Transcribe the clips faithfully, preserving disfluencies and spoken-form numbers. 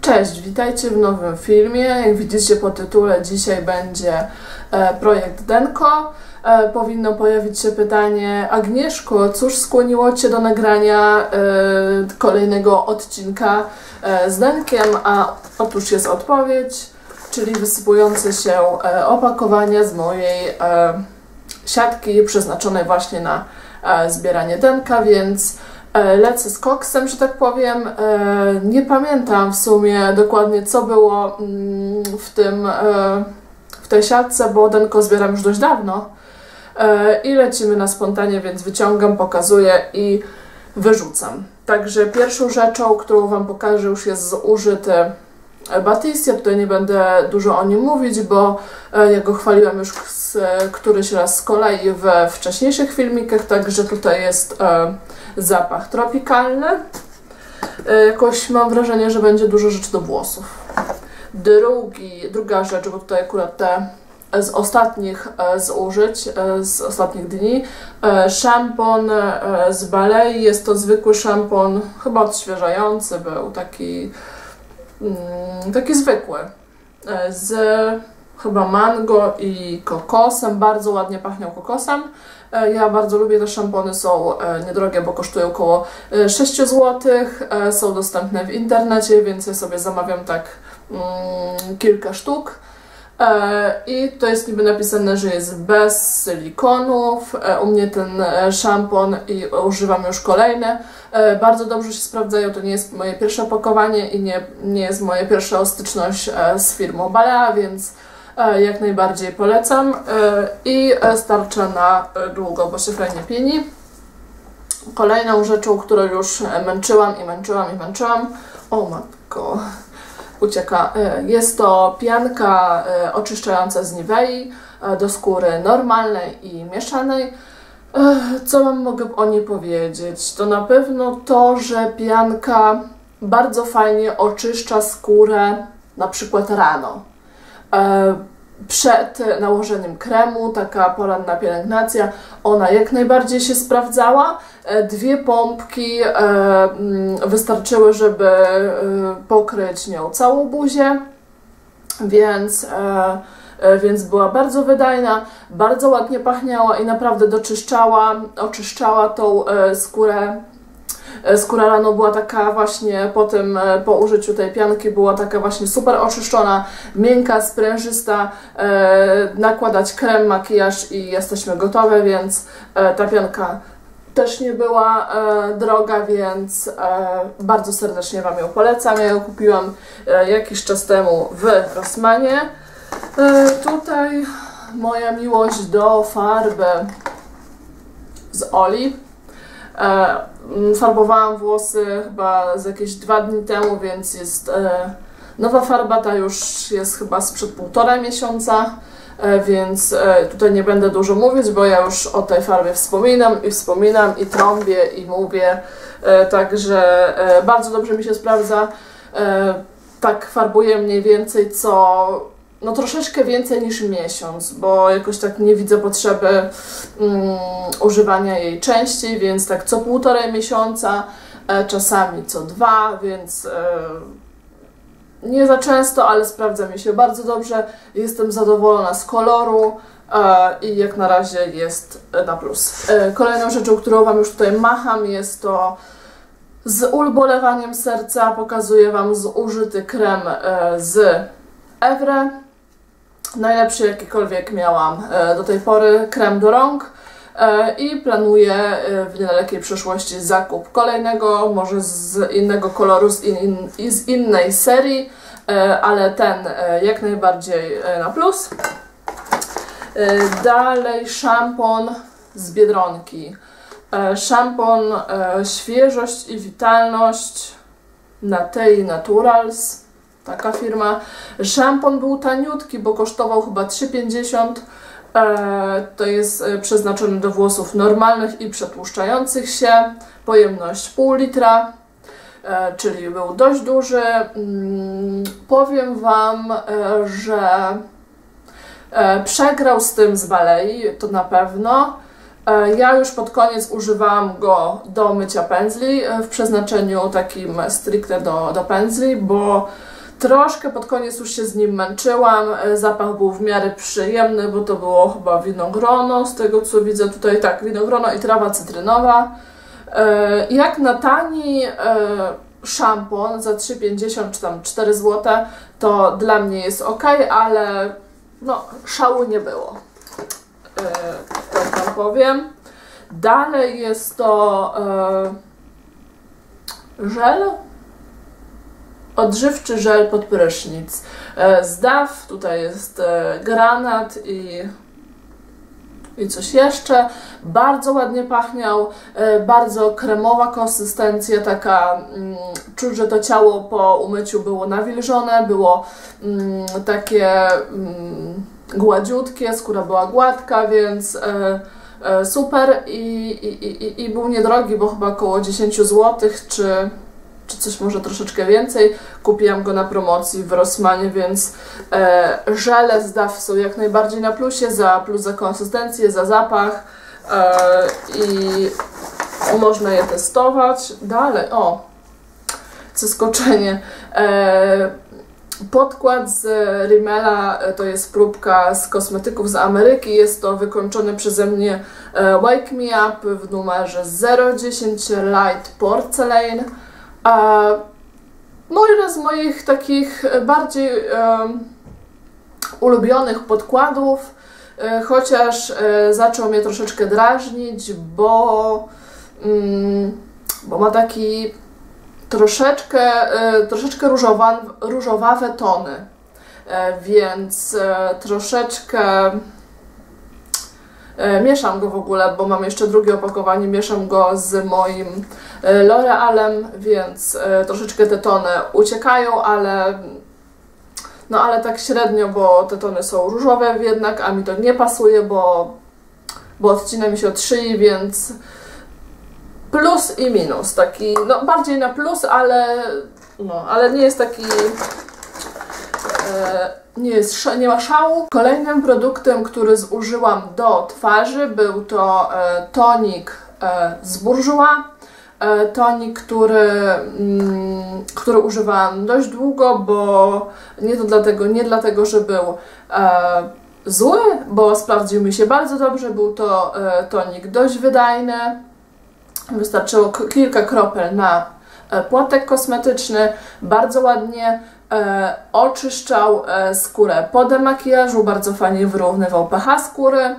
Cześć, witajcie w nowym filmie. Jak widzicie po tytule, dzisiaj będzie e, projekt Denko. E, powinno pojawić się pytanie: Agnieszko, cóż skłoniło Cię do nagrania e, kolejnego odcinka e, z Denkiem? A otóż jest odpowiedź, czyli wysypujące się e, opakowania z mojej e, siatki przeznaczonej właśnie na e, zbieranie Denka, więc lecę z koksem, że tak powiem. Nie pamiętam w sumie dokładnie, co było w tym, w tej siatce, bo Denko zbieram już dość dawno. I lecimy na spontanie, więc wyciągam, pokazuję i wyrzucam. Także pierwszą rzeczą, którą Wam pokażę, już jest zużyty Batiste. Ja tutaj nie będę dużo o nim mówić, bo ja go chwaliłam już z, któryś raz z kolei we wcześniejszych filmikach, także tutaj jest e, zapach tropikalny. E, jakoś mam wrażenie, że będzie dużo rzeczy do włosów. Drugi, druga rzecz, bo tutaj akurat te z ostatnich e, zużyć, e, z ostatnich dni, e, szampon e, z Balei. Jest to zwykły szampon, chyba odświeżający był, taki taki zwykły, z chyba mango i kokosem, bardzo ładnie pachniał kokosem. Ja bardzo lubię te szampony, są niedrogie, bo kosztują około sześć złotych, są dostępne w internecie, więc ja sobie zamawiam tak mm, kilka sztuk. I to jest niby napisane, że jest bez silikonów. U mnie ten szampon i używam już kolejne. Bardzo dobrze się sprawdzają, to nie jest moje pierwsze opakowanie i nie, nie jest moja pierwsza styczność z firmą Balea, więc jak najbardziej polecam. I starcza na długo, bo się fajnie pieni. Kolejną rzeczą, którą już męczyłam i męczyłam i męczyłam, o matko, ucieka. Jest to pianka oczyszczająca z Nivei do skóry normalnej i mieszanej. Co Wam mogę o niej powiedzieć? To na pewno to, że pianka bardzo fajnie oczyszcza skórę, na przykład rano. Przed nałożeniem kremu, taka poranna pielęgnacja, ona jak najbardziej się sprawdzała. Dwie pompki wystarczyły, żeby pokryć nią całą buzię, więc, więc była bardzo wydajna, bardzo ładnie pachniała i naprawdę doczyszczała, oczyszczała tą skórę. Skóra rano była taka właśnie po tym, po użyciu tej pianki była taka właśnie super oczyszczona, miękka, sprężysta. E, nakładać krem, makijaż i jesteśmy gotowe, więc e, ta pianka też nie była e, droga, więc e, bardzo serdecznie Wam ją polecam. Ja ją kupiłam e, jakiś czas temu w Rossmanie. E, tutaj moja miłość do farby z Oli. E, farbowałam włosy chyba z jakieś dwa dni temu, więc jest e, nowa farba, ta już jest chyba sprzed półtora miesiąca, e, więc e, tutaj nie będę dużo mówić, bo ja już o tej farbie wspominam i wspominam i trąbię i mówię, e, także e, bardzo dobrze mi się sprawdza. E, tak farbuję mniej więcej co no troszeczkę więcej niż miesiąc, bo jakoś tak nie widzę potrzeby um, używania jej częściej, więc tak co półtorej miesiąca, e, czasami co dwa, więc e, nie za często, ale sprawdza mi się bardzo dobrze. Jestem zadowolona z koloru e, i jak na razie jest na plus. E, kolejną rzeczą, którą Wam już tutaj macham, jest to z ubolewaniem serca. Pokazuję Wam zużyty krem e, z Evre. Najlepszy jakikolwiek miałam do tej pory, krem do rąk, i planuję w niedalekiej przyszłości zakup kolejnego, może z innego koloru, z, in, z innej serii, ale ten jak najbardziej na plus. Dalej szampon z Biedronki. Szampon Świeżość i Witalność Natei Naturals. Taka firma. Szampon był taniutki, bo kosztował chyba trzy pięćdziesiąt. E, to jest przeznaczony do włosów normalnych i przetłuszczających się. Pojemność pół litra, e, czyli był dość duży. Mm, powiem Wam, e, że e, przegrał z tym z Balei, to na pewno. E, ja już pod koniec używałam go do mycia pędzli, e, w przeznaczeniu takim stricte do, do pędzli, bo Troszkę pod koniec już się z nim męczyłam, zapach był w miarę przyjemny, bo to było chyba winogrono, z tego co widzę tutaj, tak, winogrono i trawa cytrynowa. Jak na tani szampon za trzy pięćdziesiąt czy tam cztery złote, to dla mnie jest ok, ale no szału nie było, tak wam powiem. Dalej jest to żel. Odżywczy żel pod prysznic. Z Dove, tutaj jest granat i, i coś jeszcze. Bardzo ładnie pachniał, bardzo kremowa konsystencja, taka, czuć, że to ciało po umyciu było nawilżone, było takie gładziutkie, skóra była gładka, więc super i, i, i, i był niedrogi, bo chyba około dziesięć złotych, czy czy coś może troszeczkę więcej. Kupiłam go na promocji w Rossmanie, więc e, żele z Dove są jak najbardziej na plusie, za plus za konsystencję, za zapach e, i można je testować. Dalej, o, zaskoczenie. E, podkład z Rimmela, to jest próbka z kosmetyków z Ameryki, jest to wykończony przeze mnie e, Wake Me Up w numerze zero dziesięć Light Porcelain. No jeden z moich takich bardziej um, ulubionych podkładów, e, chociaż e, zaczął mnie troszeczkę drażnić, bo, mm, bo ma taki troszeczkę, e, troszeczkę różowa, różowawe tony, e, więc e, troszeczkę mieszam go w ogóle, bo mam jeszcze drugie opakowanie, mieszam go z moim L'Orealem, więc troszeczkę te tony uciekają, ale no ale tak średnio, bo te tony są różowe jednak, a mi to nie pasuje, bo, bo odcina mi się od szyi, więc plus i minus, taki no bardziej na plus, ale no, ale nie jest taki e, Nie, jest, nie ma szału. Kolejnym produktem, który zużyłam do twarzy, był to e, tonik e, z Bourjois. E, tonik, który, mm, który używałam dość długo, bo nie to dlatego, nie dlatego, że był e, zły, bo sprawdził mi się bardzo dobrze. Był to e, tonik dość wydajny. Wystarczyło kilka kropel na e, płatek kosmetyczny. Bardzo ładnie E, oczyszczał e, skórę po demakijażu, bardzo fajnie wyrównywał pH skóry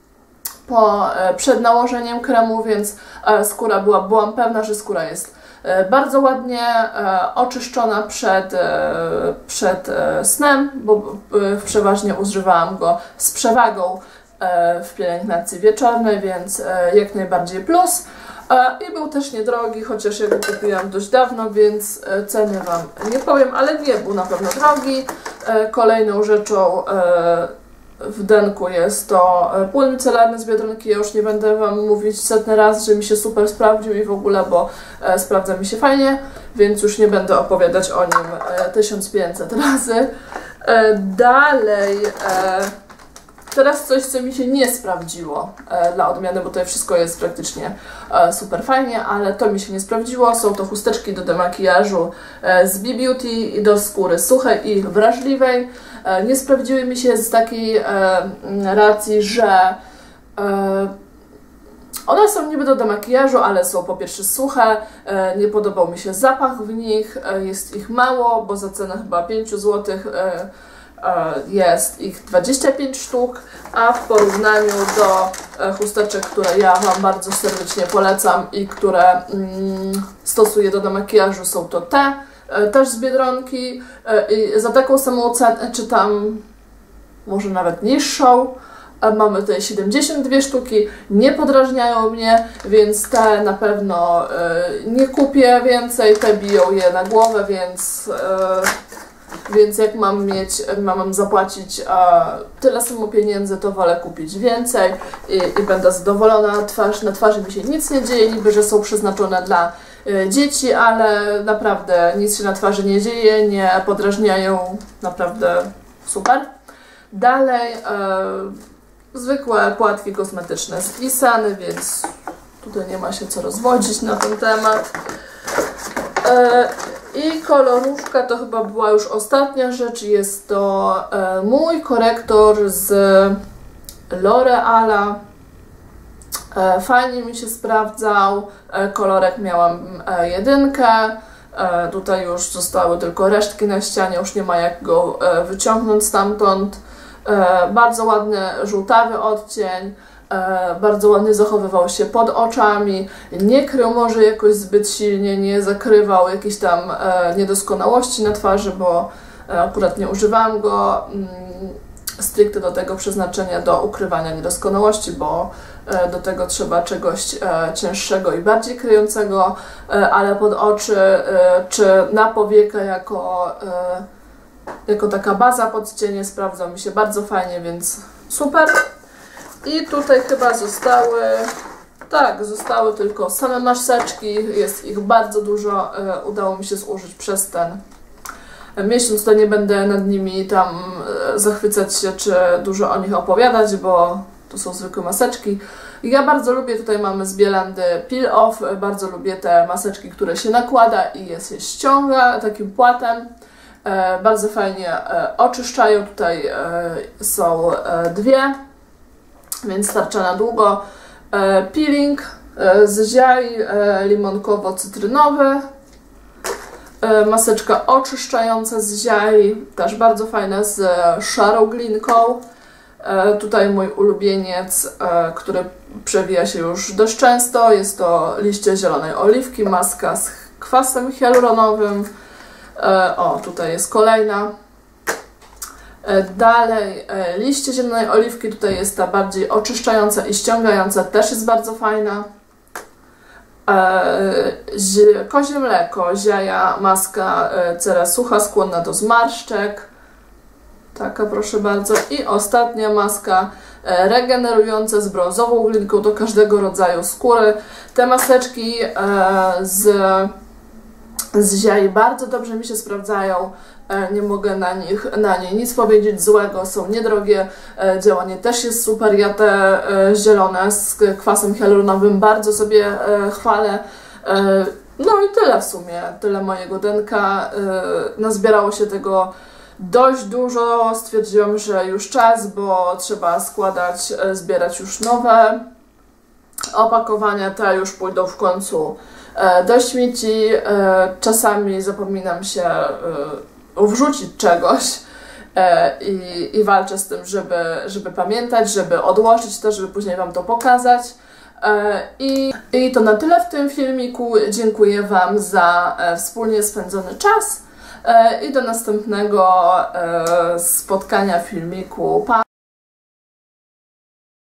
po, e, przed nałożeniem kremu, więc e, skóra była, byłam pewna, że skóra jest e, bardzo ładnie e, oczyszczona przed, e, przed e, snem, bo e, przeważnie używałam go z przewagą e, w pielęgnacji wieczornej, więc e, jak najbardziej plus. I był też niedrogi, chociaż ja go kupiłam dość dawno, więc ceny wam nie powiem, ale nie był na pewno drogi. Kolejną rzeczą w denku jest to płyn micelarny z Biedronki. Ja już nie będę wam mówić setny raz, że mi się super sprawdził i w ogóle, bo sprawdza mi się fajnie, więc już nie będę opowiadać o nim tysiąc pięćset razy. Dalej... Teraz coś, co mi się nie sprawdziło e, dla odmiany, bo tutaj wszystko jest praktycznie e, super fajnie, ale to mi się nie sprawdziło. Są to chusteczki do demakijażu e, z B-Beauty do skóry suchej i wrażliwej. E, nie sprawdziły mi się z takiej e, racji, że e, one są niby do demakijażu, ale są po pierwsze suche, e, nie podobał mi się zapach w nich, e, jest ich mało, bo za cenę chyba pięć złotych e, jest ich dwadzieścia pięć sztuk, a w porównaniu do chusteczek, które ja wam bardzo serdecznie polecam i które mm, stosuję do demakijażu, są to te, też z Biedronki i za taką samą cenę, czy tam może nawet niższą. Mamy tutaj siedemdziesiąt dwie sztuki, nie podrażniają mnie, więc te na pewno y, nie kupię więcej, te biją je na głowę, więc y, Więc jak mam mieć, mam zapłacić a, tyle samo pieniędzy, to wolę kupić więcej i, i będę zadowolona. Twarz, na twarzy mi się nic nie dzieje, niby że są przeznaczone dla y, dzieci, ale naprawdę nic się na twarzy nie dzieje, nie podrażniają, naprawdę super. Dalej y, zwykłe płatki kosmetyczne z Glissany, więc tutaj nie ma się co rozwodzić na ten temat. Y, I kolorówka to chyba była już ostatnia rzecz. Jest to e, mój korektor z L'Oreala. E, fajnie mi się sprawdzał. E, kolorek miałam e, jedynkę. E, tutaj już zostały tylko resztki na ścianie, już nie ma jak go e, wyciągnąć stamtąd. E, bardzo ładny żółtawy odcień. E, bardzo ładnie zachowywał się pod oczami, nie krył może jakoś zbyt silnie, nie zakrywał jakichś tam e, niedoskonałości na twarzy, bo e, akurat nie używałam go mm, stricte do tego przeznaczenia, do ukrywania niedoskonałości, bo e, do tego trzeba czegoś e, cięższego i bardziej kryjącego, e, ale pod oczy e, czy na powiekę jako, e, jako taka baza pod cienie sprawdzał mi się bardzo fajnie, więc super. I tutaj chyba zostały, tak, zostały tylko same maseczki, jest ich bardzo dużo, e, udało mi się zużyć przez ten miesiąc, to nie będę nad nimi tam e, zachwycać się, czy dużo o nich opowiadać, bo to są zwykłe maseczki. Ja bardzo lubię, tutaj mamy z Bielandy Peel Off, bardzo lubię te maseczki, które się nakłada i je się ściąga takim płatem. E, bardzo fajnie e, oczyszczają, tutaj e, są e, dwie. Więc starcza na długo. E, peeling e, z ziai e, limonkowo-cytrynowy. E, maseczka oczyszczająca z ziai, też bardzo fajna, z e, szarą glinką. E, tutaj mój ulubieniec, e, który przewija się już dość często. Jest to liście zielonej oliwki, maska z kwasem hialuronowym. E, o, tutaj jest kolejna. Dalej liście zielonej oliwki, tutaj jest ta bardziej oczyszczająca i ściągająca, też jest bardzo fajna. Kozie mleko, ziaja, maska, cera sucha, skłonna do zmarszczek. Taka, proszę bardzo. I ostatnia maska regenerująca z brązową glinką do każdego rodzaju skóry. Te maseczki z, z ziai bardzo dobrze mi się sprawdzają. Nie mogę na nich, na nie nic powiedzieć złego, są niedrogie, działanie też jest super. Ja te zielone z kwasem hialuronowym bardzo sobie chwalę. No i tyle w sumie, tyle mojego denka. Nazbierało się tego dość dużo, stwierdziłam, że już czas, bo trzeba składać, zbierać już nowe opakowania, te już pójdą w końcu do śmieci. Czasami zapominam się wrzucić czegoś e, i, i walczę z tym, żeby, żeby pamiętać, żeby odłożyć to, żeby później Wam to pokazać. E, i, I to na tyle w tym filmiku. Dziękuję Wam za e, wspólnie spędzony czas e, i do następnego e, spotkania w filmiku. Pa!